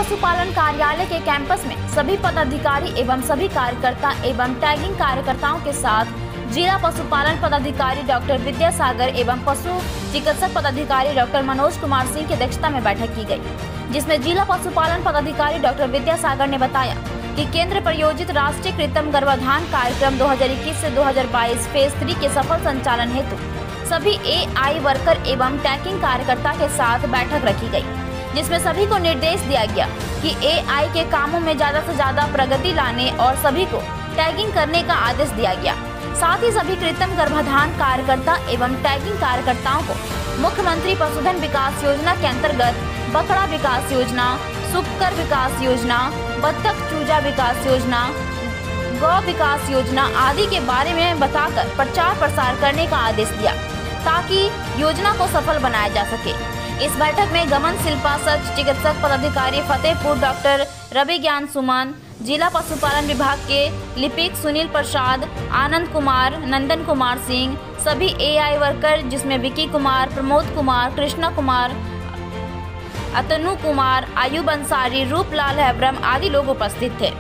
पशुपालन कार्यालय के कैंपस में सभी पदाधिकारी एवं सभी कार्यकर्ता एवं टैगिंग कार्यकर्ताओं के साथ जिला पशुपालन पदाधिकारी डॉक्टर विद्यासागर एवं पशु चिकित्सक पदाधिकारी डॉक्टर मनोज कुमार सिंह की अध्यक्षता में बैठक की गई, जिसमें जिला पशुपालन पदाधिकारी डॉक्टर विद्यासागर ने बताया कि केंद्र प्रायोजित राष्ट्रीय कृत्रिम गर्भाधान कार्यक्रम 2021 से 2022 फेज 3 के सफल संचालन हेतु सभी एआई वर्कर एवं टैगिंग कार्यकर्ता के साथ बैठक रखी गई, जिसमें सभी को निर्देश दिया गया कि एआई के कामों में ज्यादा से ज्यादा प्रगति लाने और सभी को टैगिंग करने का आदेश दिया गया। साथ ही सभी कृत्रिम गर्भाधान कार्यकर्ता एवं टैगिंग कार्यकर्ताओं को मुख्यमंत्री पशुधन विकास योजना के अंतर्गत बकरा विकास योजना, सुक्कर विकास योजना, बत्तख चूजा विकास योजना, गौ विकास योजना आदि के बारे में बताकर प्रचार प्रसार करने का आदेश दिया, ताकि योजना को सफल बनाया जा सके। इस बैठक में गमन शिल्पा सच चिकित्सक पदाधिकारी फतेहपुर डॉक्टर रवि ज्ञान सुमन, जिला पशुपालन विभाग के लिपिक सुनील प्रसाद, आनंद कुमार, नंदन कुमार सिंह, सभी एआई वर्कर जिसमें विकी कुमार, प्रमोद कुमार, कृष्णा कुमार, अतनु कुमार, आयुब अंसारी, रूपलाल हैब्रम आदि लोग उपस्थित थे।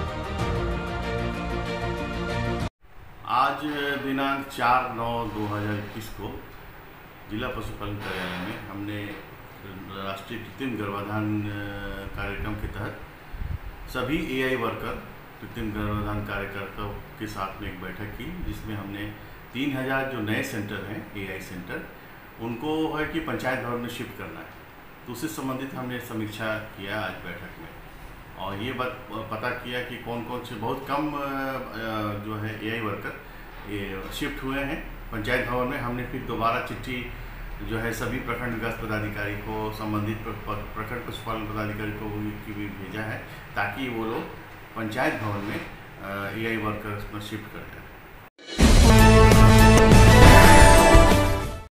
आज दिनांक 4/9/2021 को जिला पशुपालन कार्यालय में हमने राष्ट्रीय कृत्रिम गर्भाधान कार्यक्रम के तहत सभी एआई वर्कर कृत्रिम गर्भाधान कार्यकर्ताओं के साथ में एक बैठक की, जिसमें हमने 3000 जो नए सेंटर हैं एआई सेंटर, उनको है कि पंचायत भवन में शिफ्ट करना है, तो उससे संबंधित हमने समीक्षा किया आज बैठक में, और ये बात पता किया कि कौन कौन से बहुत कम जो है एआई वर्कर ये शिफ्ट हुए हैं पंचायत भवन में। हमने फिर दोबारा चिट्ठी जो है सभी प्रखंड विकास पदाधिकारी को, संबंधित प्रखंड पशुपालन पदाधिकारी को भी भेजा है, ताकि वो लोग पंचायत भवन में एआई वर्कर्स में शिफ्ट करें।